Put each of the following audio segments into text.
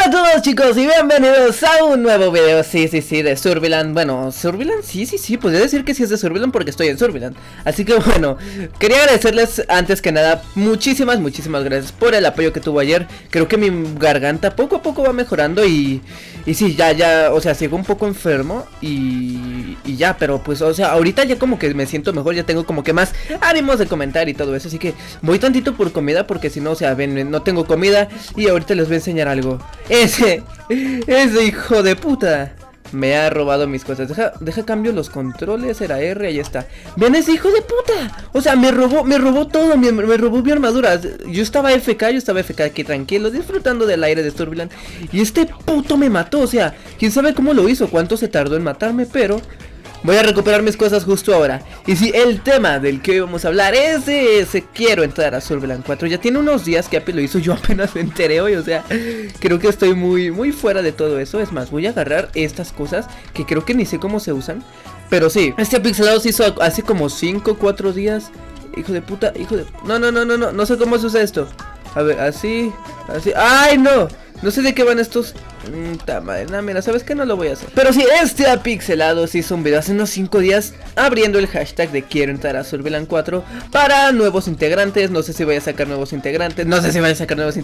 Hola a todos chicos y bienvenidos a un nuevo video, sí, de Surviland. Bueno, Surviland, sí, podría decir que sí es de Surviland porque estoy en Surviland. Así que bueno, quería agradecerles antes que nada muchísimas gracias por el apoyo que tuvo ayer. Creo que mi garganta poco a poco va mejorando y sí, ya, o sea, sigo un poco enfermo y ya, pero pues, o sea, ahorita ya como que me siento mejor, ya tengo como que más ánimos de comentar y todo eso. Así que voy tantito por comida porque si no, o sea, ven, no tengo comida y ahorita les voy a enseñar algo. Ese hijo de puta me ha robado mis cosas. Deja cambio los controles, era R, ahí está. Ven ese hijo de puta. O sea, me robó todo, me robó mi armadura. Yo estaba FK aquí tranquilo, disfrutando del aire de Surviland. Y este puto me mató, o sea, quién sabe cómo lo hizo, cuánto se tardó en matarme, pero voy a recuperar mis cosas justo ahora. Y sí, el tema del que hoy vamos a hablar es de ese quiero entrar a Surviland 4. Ya tiene unos días que Api lo hizo, yo apenas me enteré hoy. O sea, creo que estoy muy fuera de todo eso. Es más, voy a agarrar estas cosas que creo que ni sé cómo se usan. Pero sí, este pixelado se hizo hace como 5 o 4 días. Hijo de puta, no sé cómo se usa esto. A ver, así. ¡Ay, no! No sé de qué van estos. Mira, ¿sabes qué? No lo voy a hacer. Pero sí, este apixelado se hizo un video hace unos 5 días abriendo el hashtag de quiero entrar a Surviland 4 para nuevos integrantes. No sé si vaya a sacar nuevos integrantes. No sé si vaya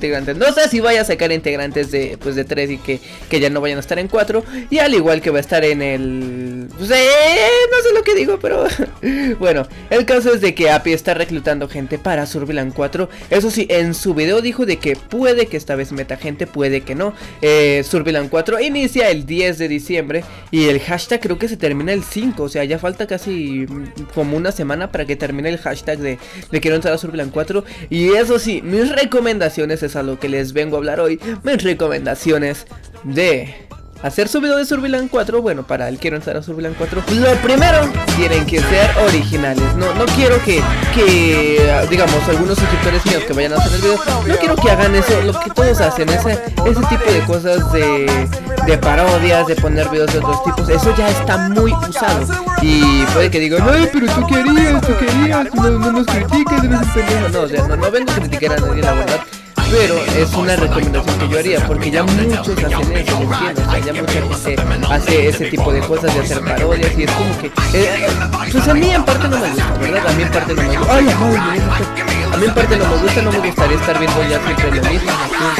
a sacar integrantes de, pues, de 3 y que ya no vayan a estar en 4. Y al igual que va a estar en el... Pues, no sé lo que digo, pero... Bueno, el caso es de que Api está reclutando gente para Surviland 4. Eso sí, en su video dijo de que puede que esta vez meta gente, puede que no. Surviland 4 inicia el 10 de diciembre y el hashtag creo que se termina el 5, o sea, ya falta casi como una semana para que termine el hashtag de quiero entrar a Surviland 4. Y eso sí, mis recomendaciones es a lo que les vengo a hablar hoy. Mis recomendaciones de hacer su video de Surviland 4, bueno, para el quiero entrar a Surviland 4. Lo primero, tienen que ser originales. No quiero que digamos, algunos suscriptores míos que vayan a hacer el video, no quiero que hagan eso, lo que todos hacen, ese tipo de cosas de parodias, de poner videos de otros tipos. Eso ya está muy usado. Y puede que digan, ay, pero tú querías, no nos critiques, eres un pendejo. No, o sea, no vengo a criticar a nadie, la verdad. Pero es una recomendación que yo haría, porque ya muchos hacen eso, ¿me entiendes? O sea, ya mucha gente hace ese tipo de cosas, de hacer parodias, y es como que pues a mí en parte no me gusta, ¿verdad? A mí en parte no me gusta. Ay, a mí en parte no me gusta, no me gustaría estar viendo ya siempre lo mismo.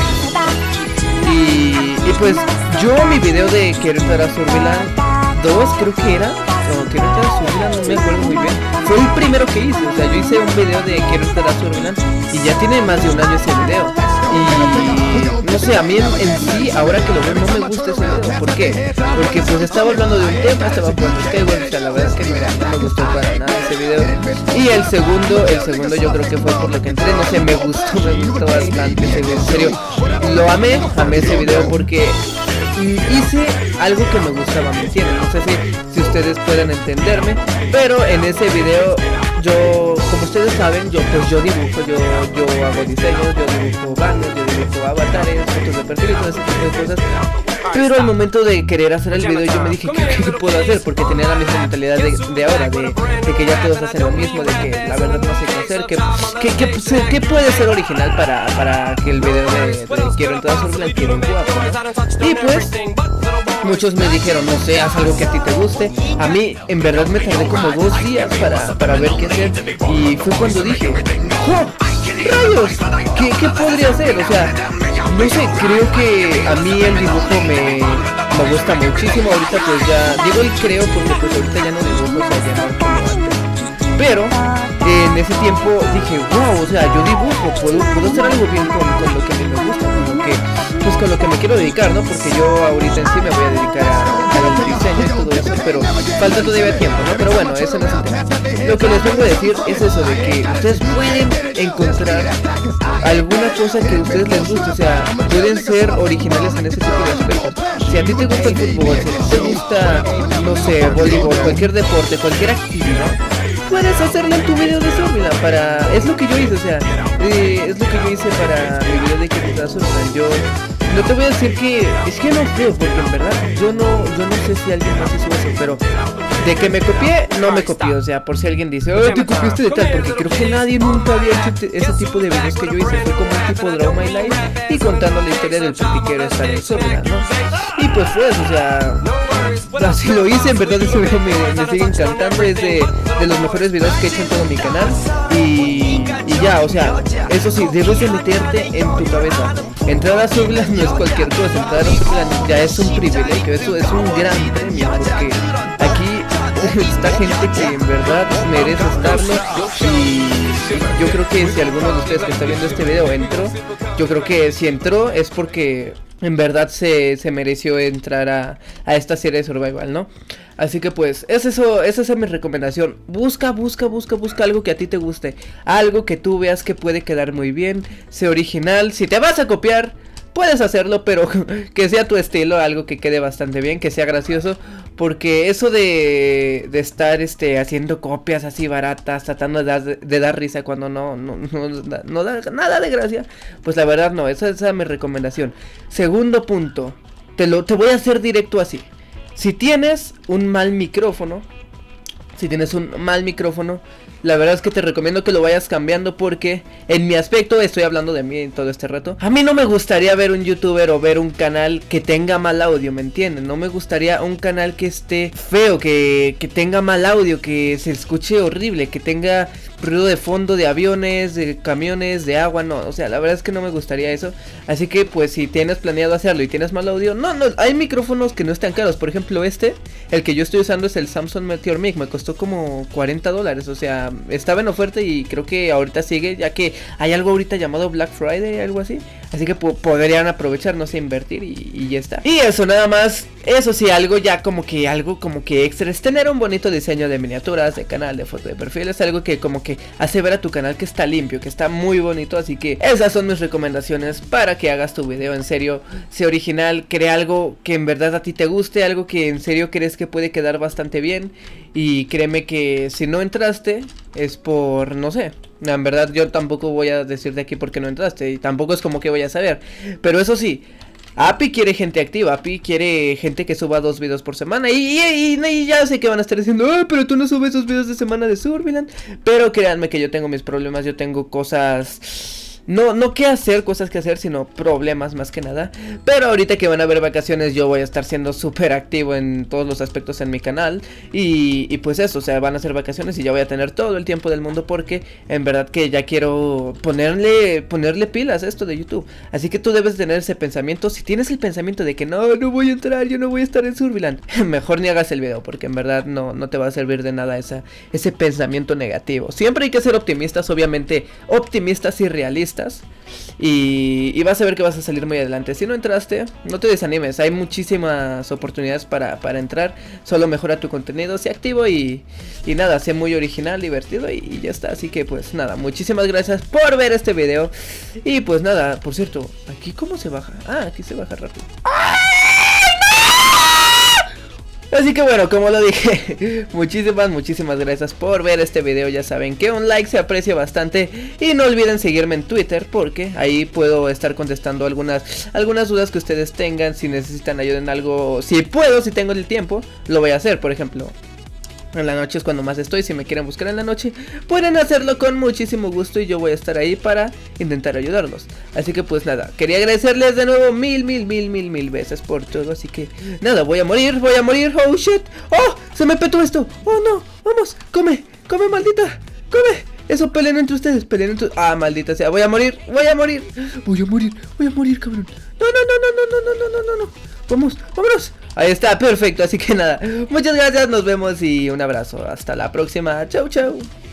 Y pues yo mi video de quiero entrar a Surviland 2 creo que era, no, quiero entrar a Surviland, no me acuerdo muy bien. Fue el primero que hice, o sea, yo hice un video de quiero entrar a Surviland y ya tiene más de un año ese video. Y no sé, a mí en sí, ahora que lo veo, no me gusta ese video. ¿Por qué? Porque pues estaba hablando de un tema, estaba jugando Skyward, o sea, la verdad es que no me gustó para nada ese video. Y el segundo yo creo que fue por lo que entré, no sé, me gustó bastante ese video, en serio. Lo amé ese video porque hice algo que me gustaba, ¿me entienden? No sé si ustedes pueden entenderme, pero en ese video yo, como ustedes saben, yo dibujo, yo hago diseños, yo dibujo banners, yo dibujo avatares, fotos de perfil y todo ese tipo de cosas. Pero al momento de querer hacer el video yo me dije, ¿qué puedo hacer? Porque tenía la misma mentalidad de ahora, de que ya todos hacen lo mismo, de que la verdad no sé qué hacer, ¿qué puede ser original para que el video de quiero entrar a Surviland quiero un guapo, ¿no? Y pues muchos me dijeron, no sé, haz algo que a ti te guste. A mí en verdad me tardé como 2 días para ver qué hacer. Y fue cuando dije, ¡oh, rayos! ¿Qué podría hacer? O sea, no sé, creo que a mí el dibujo me gusta muchísimo. Ahorita pues ya, digo el creo porque pues ahorita ya no dibujo, o sea, ya no como antes. Pero en ese tiempo dije, wow, o sea, yo dibujo, puedo hacer algo bien con lo que a mí me gusta, con lo que me quiero dedicar, ¿no? Porque yo ahorita en sí me voy a dedicar al diseño y todo eso, pero falta todavía tiempo, ¿no? Pero bueno, eso no es el tema. Lo que les vengo a decir es eso, de que ustedes pueden encontrar alguna cosa que a ustedes les guste, o sea, pueden ser originales en ese tipo de aspectos. Si a ti te gusta el fútbol, si te gusta, no sé, voleibol, cualquier deporte, cualquier actividad, puedes hacerlo en tu video de Surviland es lo que yo hice, o sea, es lo que yo hice para mi video de quiero entrar a Surviland. Yo no te voy a decir que es que no creo, porque en verdad yo no sé si alguien más hizo eso, pero de que me copié, no me copié. O sea, por si alguien dice, oh, te copiaste de tal, porque creo que nadie nunca había hecho ese tipo de videos que yo hice. Fue como un tipo Draw My Life y contando la historia del platiquero estar en Surviland, ¿no? Y pues fue eso, o sea, así lo hice. En verdad ese video me sigue encantando. Es de los mejores videos que he hecho en todo mi canal. Y ya, o sea, eso sí, debes de meterte en tu cabeza. Entrar a Surviland no es cualquier cosa. Entrar a Surviland ya es un privilegio. Eso es un gran premio, porque aquí está gente que en verdad merece estarlo. Y yo creo que si alguno de ustedes que está viendo este video entró, yo creo que si entró es porque en verdad se mereció entrar a esta serie de survival, ¿no? Así que pues esa es mi recomendación. Busca algo que a ti te guste, algo que tú veas que puede quedar muy bien. Sé original. Si te vas a copiar, puedes hacerlo, pero que sea tu estilo, algo que quede bastante bien, que sea gracioso. Porque eso de estar haciendo copias así baratas, tratando de dar risa cuando no da nada de gracia, pues la verdad no, esa es mi recomendación. Segundo punto, te voy a hacer directo así. Si tienes un mal micrófono, la verdad es que te recomiendo que lo vayas cambiando, porque en mi aspecto, estoy hablando de mí en todo este rato, a mí no me gustaría ver un youtuber o ver un canal que tenga mal audio, ¿me entienden? No me gustaría un canal que esté feo, que tenga mal audio, que se escuche horrible, que tenga ruido de fondo de aviones, de camiones, de agua, no, o sea, la verdad es que no me gustaría eso. Así que pues si tienes planeado hacerlo y tienes mal audio, no, hay micrófonos que no están caros. Por ejemplo el que yo estoy usando es el Samsung Meteor Mic, me costó como $40, o sea, estaba en oferta y creo que ahorita sigue, ya que hay algo ahorita llamado Black Friday, algo así. Así que podrían aprovechar, no sé, invertir y ya está. Y eso nada más. Eso sí, algo como que extra es tener un bonito diseño de miniaturas, de canal, de foto de perfil. Es algo que como que hace ver a tu canal que está limpio, que está muy bonito. Así que esas son mis recomendaciones para que hagas tu video. En serio, sé original, crea algo que en verdad a ti te guste, algo que en serio crees que puede quedar bastante bien. Y créeme que si no entraste es por, no sé, en verdad yo tampoco voy a decirte aquí por qué no entraste, y tampoco es como que voy a saber. Pero eso sí, Api quiere gente activa, Api quiere gente que suba 2 videos por semana. Y ya sé que van a estar diciendo, pero tú no subes esos videos de semana de Surviland. Pero créanme que yo tengo mis problemas, yo tengo cosas... No que hacer, cosas que hacer, sino problemas más que nada. Pero ahorita que van a haber vacaciones, yo voy a estar siendo súper activo en todos los aspectos en mi canal. Y pues eso, o sea, van a ser vacaciones y ya voy a tener todo el tiempo del mundo, porque en verdad que ya quiero ponerle pilas a esto de YouTube. Así que tú debes tener ese pensamiento. Si tienes el pensamiento de que no voy a entrar, yo no voy a estar en Surviland, mejor ni hagas el video, porque en verdad no te va a servir de nada ese pensamiento negativo. Siempre hay que ser optimistas, obviamente optimistas y realistas. Y vas a ver que vas a salir muy adelante. Si no entraste, no te desanimes. Hay muchísimas oportunidades para entrar. Solo mejora tu contenido, sé activo y nada, sé muy original, divertido y ya está. Así que pues nada, muchísimas gracias por ver este video. Y pues nada, por cierto, ¿aquí cómo se baja? Aquí se baja rápido. Así que bueno, como lo dije, muchísimas gracias por ver este video. Ya saben que un like se aprecia bastante. Y no olviden seguirme en Twitter, porque ahí puedo estar contestando algunas dudas que ustedes tengan. Si necesitan ayuda en algo, si tengo el tiempo, lo voy a hacer. Por ejemplo, en la noche es cuando más estoy. Si me quieren buscar en la noche, pueden hacerlo con muchísimo gusto y yo voy a estar ahí para intentar ayudarlos. Así que pues nada, quería agradecerles de nuevo mil veces por todo. Así que nada, voy a morir. Oh shit, se me petó esto. Oh no, vamos, come maldita, come. Eso, peleen entre ustedes, maldita sea, voy a morir, cabrón. No. Vámonos. Ahí está, perfecto, así que nada, muchas gracias, nos vemos y un abrazo, hasta la próxima, chau.